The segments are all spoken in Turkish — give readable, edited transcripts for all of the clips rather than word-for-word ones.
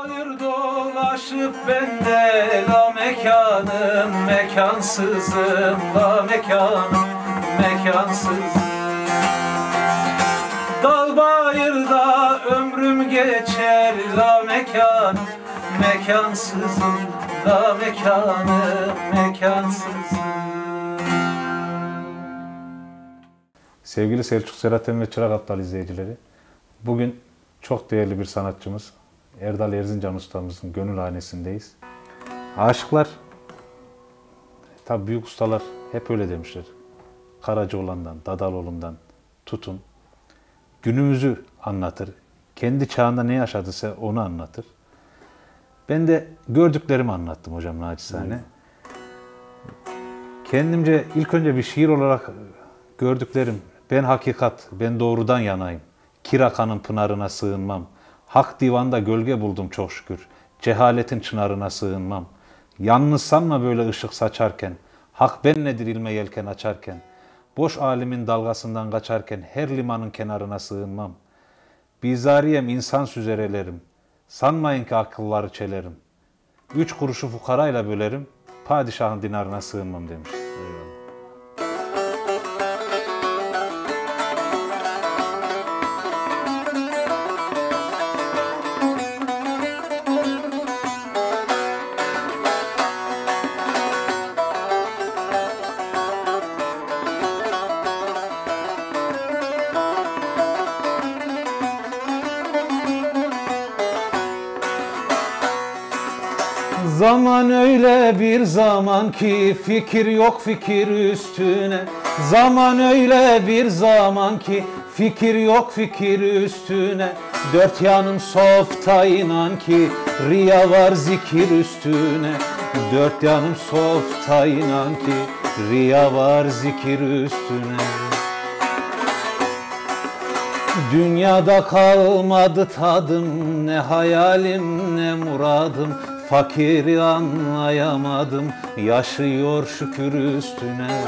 Hayır dolaşıp bende la mekanım, mekansızım la mekanım, mekansızım. Dağ bayırda ömrüm geçer la mekanım, mekansızım la mekanım, mekansızım. Sevgili Selçuk Selahattin ve Çırak Aptal izleyicileri, bugün çok değerli bir sanatçımız Erdal Erzincan ustamızın gönül hanesindeyiz. Aşıklar, tabi büyük ustalar hep öyle demişler. Karacaoğlan'dan, Dadaloğlu'ndan tutun, günümüzü anlatır. Kendi çağında ne yaşadıysa onu anlatır. Ben de gördüklerimi anlattım hocam naçizane. Kendimce ilk önce bir şiir olarak gördüklerim, ben hakikat, ben doğrudan yanayım. Kirakanın pınarına sığınmam. Hak divanda gölge buldum çok şükür. Cehaletin çınarına sığınmam. Yalnız sanma böyle ışık saçarken. Hak ben nedir ilme yelken açarken. Boş alimin dalgasından kaçarken her limanın kenarına sığınmam. Bizariyem insan süzerelerim. Sanmayın ki akılları çelerim. 3 kuruşu fukarayla bölerim. Padişahın dinarına sığınmam demiş. Eyvallah. Zaman öyle bir zaman ki fikir yok fikir üstüne. Zaman öyle bir zaman ki fikir yok fikir üstüne. Dört yanım softa inan ki riya var zikir üstüne. Dört yanım softa inan ki riya var zikir üstüne. Dünyada kalmadı tadım, ne hayalim ne muradım. Fakiri anlayamadım, yaşıyor şükür üstüne.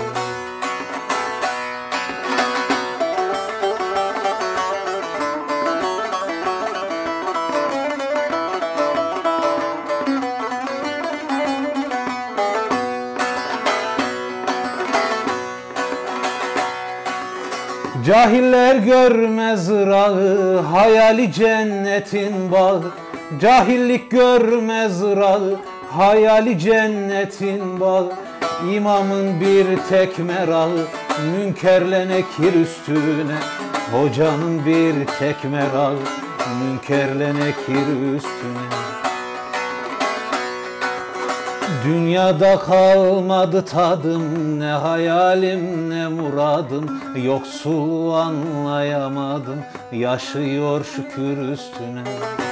Cahiller görmez ırağı, hayali cennetin bağı. Cahillik görmez ırağı, hayali cennetin bağı. İmamın bir tek merağı, münkerle nekir üstüne. Hocanın bir tek merağı, münkerle nekir üstüne. Dünyada kalmadı tadım, ne hayalim ne muradım. Yoksulu anlayamadım, yaşıyor şükür üstüne.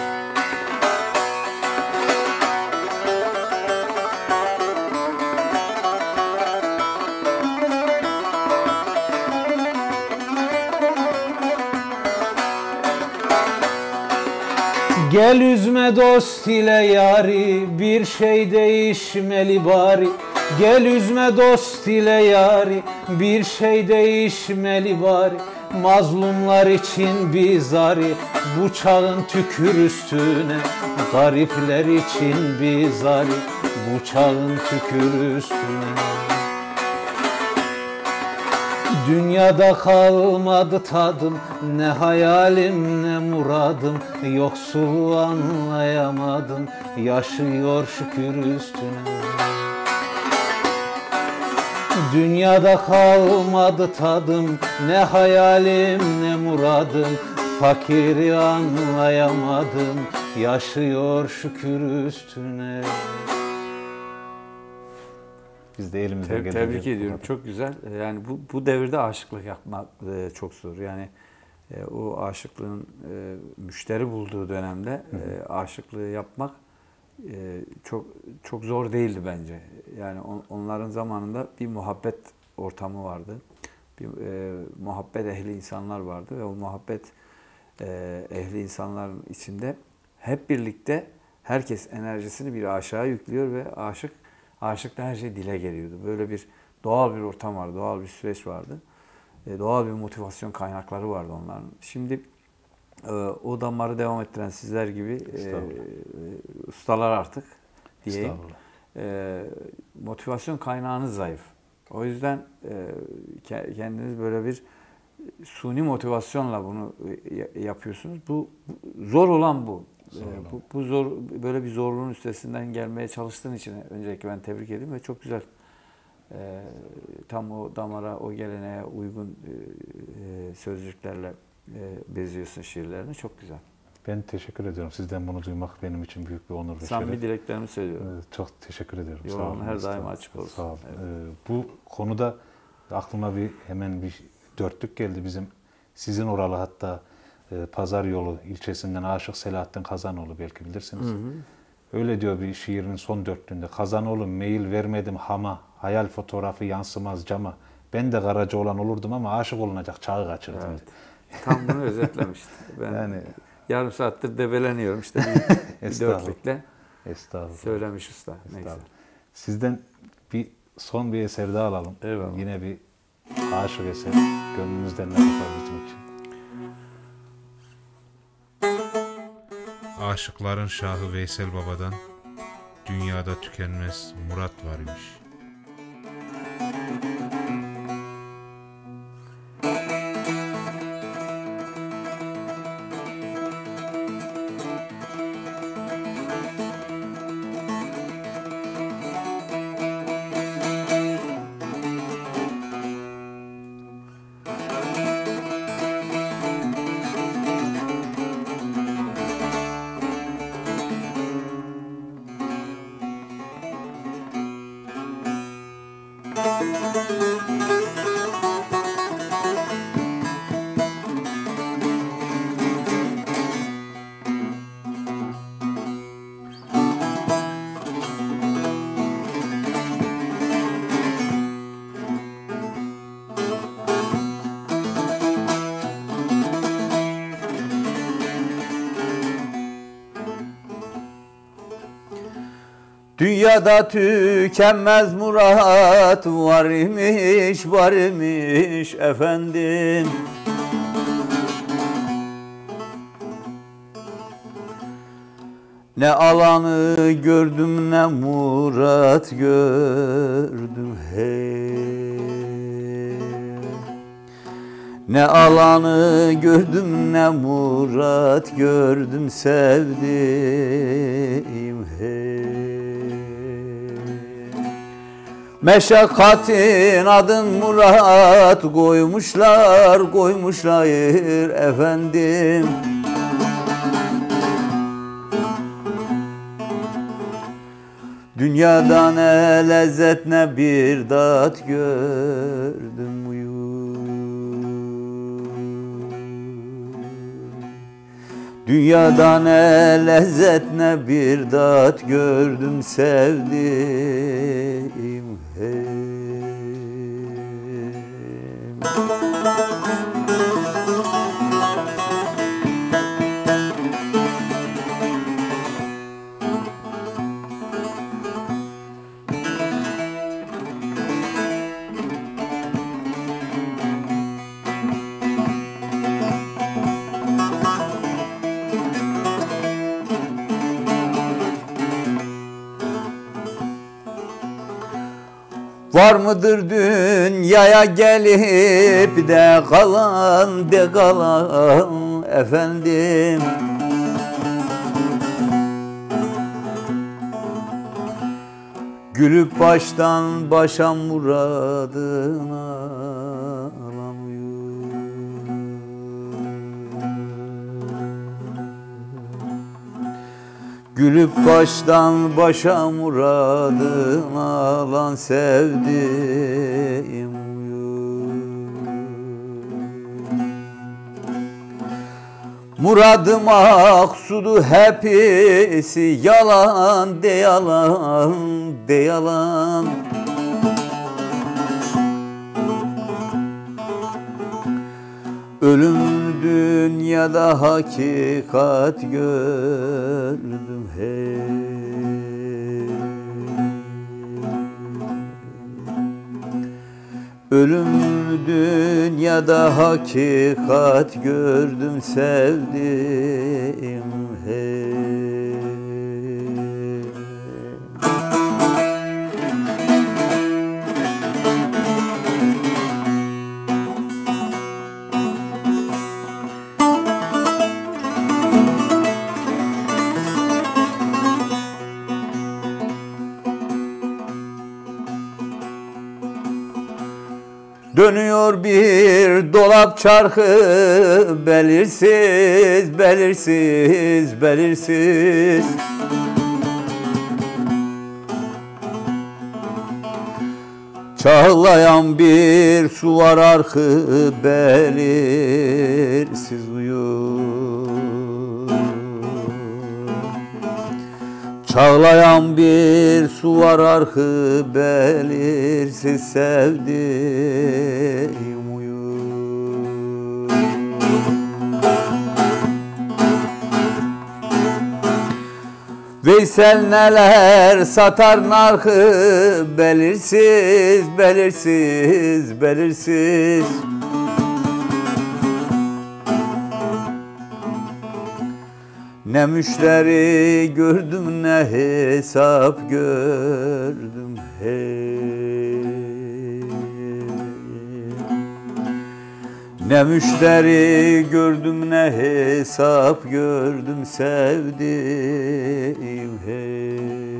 Gel üzme dost ile yari, bir şey değişmeli bari. Gel üzme dost ile yari, bir şey değişmeli bari. Mazlumlar için bizari, bu çağın tükür üstüne. Garipler için bizari, bu çağın tükür üstüne. Dünyada kalmadı tadım, ne hayalim ne muradım. Yoksulu anlayamadım, yaşıyor şükür üstüne. Dünyada kalmadı tadım, ne hayalim ne muradım. Fakiri anlayamadım, yaşıyor şükür üstüne. Biz de elimizden Tebrik ediyorum. Çok güzel. Yani bu devirde aşıklık yapmak çok zor. Yani o aşıklığın müşteri bulduğu dönemde aşıklığı yapmak çok zor değildi bence. Yani onların zamanında bir muhabbet ortamı vardı. Bir muhabbet ehli insanlar vardı ve o muhabbet ehli insanların içinde hep birlikte herkes enerjisini bir aşağı yüklüyor ve aşıkta her şey dile geliyordu. Böyle bir doğal bir ortam vardı, doğal bir süreç vardı. Doğal bir motivasyon kaynakları vardı onların. Şimdi O damarı devam ettiren sizler gibi ustalar artık diyeyim. Motivasyon kaynağınız zayıf. O yüzden kendiniz böyle bir suni motivasyonla bunu yapıyorsunuz. Bu zor olan bu. Bu zor, böyle bir zorluğun üstesinden gelmeye çalıştığın için öncelikle ben tebrik edeyim ve çok güzel. Tam o damara, o geleneğe uygun sözcüklerle beziyorsun şiirlerini. Çok güzel. Ben teşekkür ediyorum. Sizden bunu duymak benim için büyük bir onur ve şeref. Samimi dileklerimi söylüyorum. Çok teşekkür ediyorum. Yolun her daim açık olsun. Sağ olun. Evet. Bu konuda aklıma hemen bir dörtlük geldi bizim. Sizin oralı hatta Pazar Yolu ilçesinden Aşık Selahattin Kazanoğlu, belki bilirsiniz. Hı hı. Öyle diyor bir şiirinin son dörtlüğünde. Kazanoğlu meyil vermedim hama, hayal fotoğrafı yansımaz cama. Ben de Karaca olan olurdum ama aşık olunacak çağı kaçırdım. Evet. Tam bunu özetlemişti. Ben yani yarım saattir debeleniyorum işte bir dörtlükle. Estağfurullah. Söylemiş usta. Neyse. Sizden son bir eser daha alalım. Eyvallah. Yine bir aşık eser. Gönlünüzden ne yapar bizim için? Aşıkların şahı Veysel Baba'dan dünyada tükenmez murat var imiş. Dünyada tükenmez murat var imiş efendim. Ne alanı gördüm ne murat gördüm hey. Ne alanı gördüm ne murat gördüm sevdim hey. Meşakkatin adın murat koymuşlar efendim. Dünyadan ne lezzet ne bir tat gördüm Dünyadan ne lezzet ne bir tat gördüm sevdim hey. Var mıdır dünyaya gelip de kalan efendim. Gülüp baştan başa muradına alamıyor. Gülüp baştan başa muradına alan sevdiğim Muradı maksudu hepsi yalan de yalan. Ölüm dünyada hakikat gördüm hey. Ölüm dünyada hakikat gördüm sevdim hey. Dönüyor bir dolap çarkı belirsiz, belirsiz, belirsiz. Çağlayan bir su var arkı belirsiz uyur. Çağlayan bir su var arkı belirsiz sevdiğim uyur. Veysel neler satar narkı belirsiz, belirsiz, belirsiz. Ne müşteri gördüm ne hesap gördüm hey. Ne müşteri gördüm ne hesap gördüm sevdiğim hey.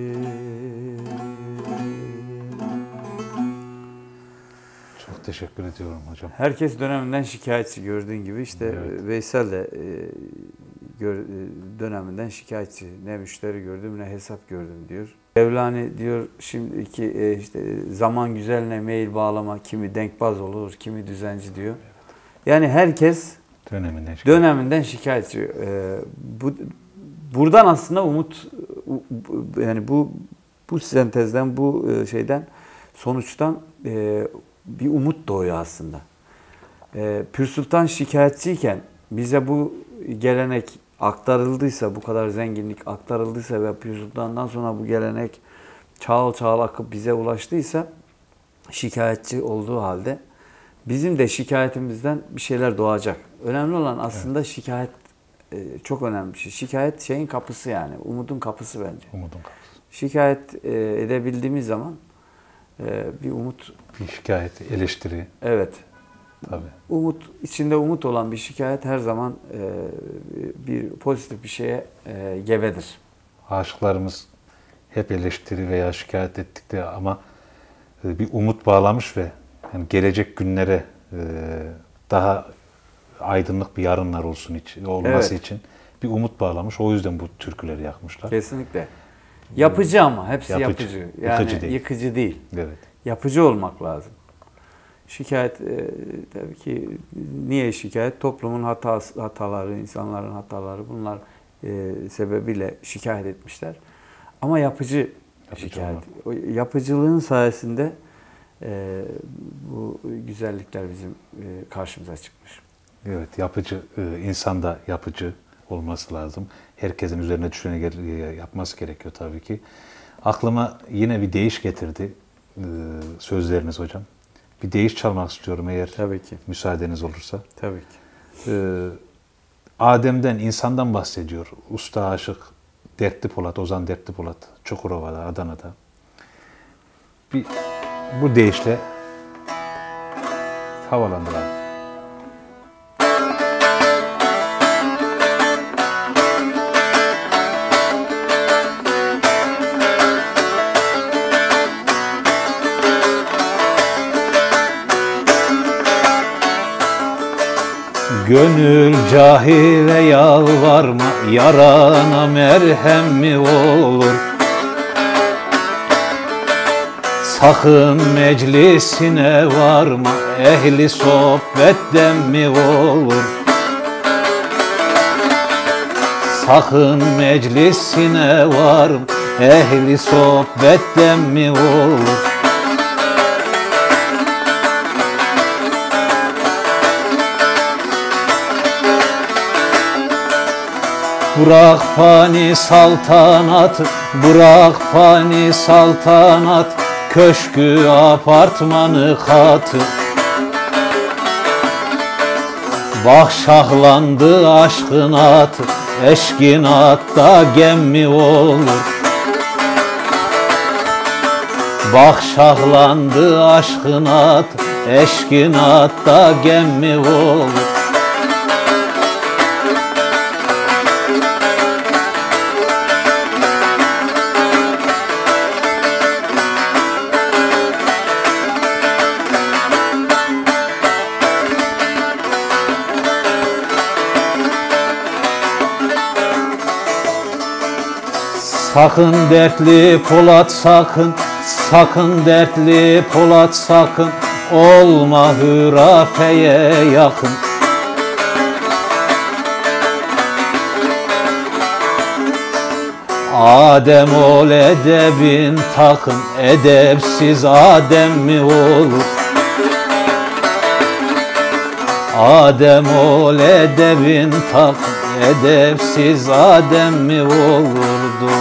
Çok teşekkür ediyorum hocam. Herkes döneminden şikayetçi gördüğün gibi işte Evet. Veysel de döneminden şikayetçi. Ne müşteri gördüm ne hesap gördüm diyor. Mevlani diyor şimdiki işte zaman güzeline meyil bağlama, kimi denkbaz olur, kimi düzenci diyor. Yani herkes döneminden şikayetçi. Buradan aslında umut, yani bu sentezden, bu şeyden, sonuçtan bir umut doğuyor aslında. Pür Sultan şikayetçiyken bize bu gelenek aktarıldıysa, bu kadar zenginlik aktarıldıysa ve Pür Sultan'dan sonra bu gelenek çağıl çağıl akıp bize ulaştıysa, şikayetçi olduğu halde bizim de şikayetimizden bir şeyler doğacak. Önemli olan aslında şikayet çok önemli bir şey. Şikayet şeyin kapısı yani. Umudun kapısı bence. Umudun kapısı. Şikayet edebildiğimiz zaman bir umut. Bir şikayet, eleştiri. Evet. Tabii. Umut, içinde umut olan bir şikayet her zaman bir pozitif bir şeye gebedir. Aşıklarımız hep eleştiri veya şikayet ettikleri ama bir umut bağlamış ve yani gelecek günlere daha aydınlık bir yarınlar olması için bir umut bağlamış. O yüzden bu türküleri yakmışlar. Kesinlikle. Yapıcı ama hepsi yapıcı. Yani yıkıcı değil. Evet. Yapıcı olmak lazım. Şikayet tabii ki niye şikayet? Toplumun hataları, insanların hataları bunlar sebebiyle şikayet etmişler. Ama yapıcı şikayet. O yapıcılığın sayesinde bu güzellikler bizim karşımıza çıkmış. Evet, yapıcı, insan da yapıcı olması lazım. Herkesin üzerine düşeni yapması gerekiyor tabii ki. Aklıma yine bir deyiş getirdi sözleriniz hocam. Bir deyiş çalmak istiyorum eğer tabii ki müsaadeniz olursa. Tabii ki. Adem'den, insandan bahsediyor. Usta aşık Dertli Polat, Ozan Dertli Polat, Çukurova'da, Adana'da. Bu deyişle havalandıralım. Gönül cahile yalvarma, yarana merhem mi olur? Sakın meclisine varma, ehli sohbetten mi olur? Sakın meclisine varma, ehli sohbetten mi olur? Bırak fani saltanatı, bırak fani saltanat, köşkü apartmanı katı. Bak şahlandı aşkın atı, eşkin atta gemmi olur. Bak şahlandı aşkın atı, eşkin atta gemmi olur. Sakın dertli Polat sakın, sakın dertli Polat sakın, olma hürafeye yakın. Adem ol edebin takın, edepsiz Adem mi olur? Adem ol edebin takın, edepsiz Adem mi olurdu?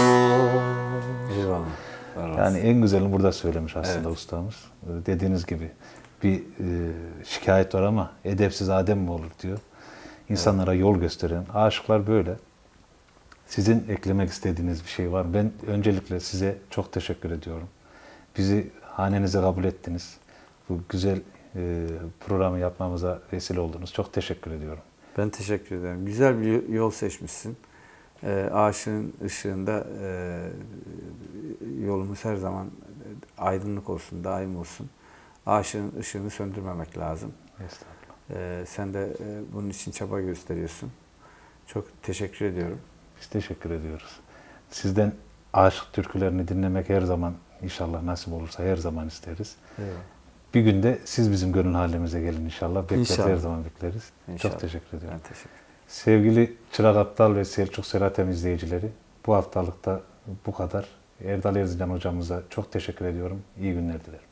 Yani en güzelini burada söylemiş aslında ustamız. Dediğiniz gibi bir şikayet var ama edepsiz Adem mi olur diyor. İnsanlara yol gösteren aşıklar böyle. Sizin eklemek istediğiniz bir şey var. Ben öncelikle size çok teşekkür ediyorum. Bizi hanenize kabul ettiniz. Bu güzel programı yapmamıza vesile oldunuz. Çok teşekkür ediyorum. Ben teşekkür ederim. Güzel bir yol seçmişsin. Aşığın ışığında yolumuz her zaman aydınlık olsun, daim olsun. Aşığın ışığını söndürmemek lazım. Sen de bunun için çaba gösteriyorsun. Çok teşekkür ediyorum. Biz teşekkür ediyoruz. Sizden aşık türkülerini dinlemek her zaman inşallah nasip olursa her zaman isteriz. Evet. Bir günde siz bizim gönül halimize gelin inşallah. Bekleriz, her zaman bekleriz. İnşallah. Çok teşekkür ediyorum. Ben teşekkür ederim. Sevgili Çırak Aptal ve Selçuk Seratem izleyicileri, bu haftalıkta bu kadar. Erdal Erzincan hocamıza çok teşekkür ediyorum. İyi günler dilerim.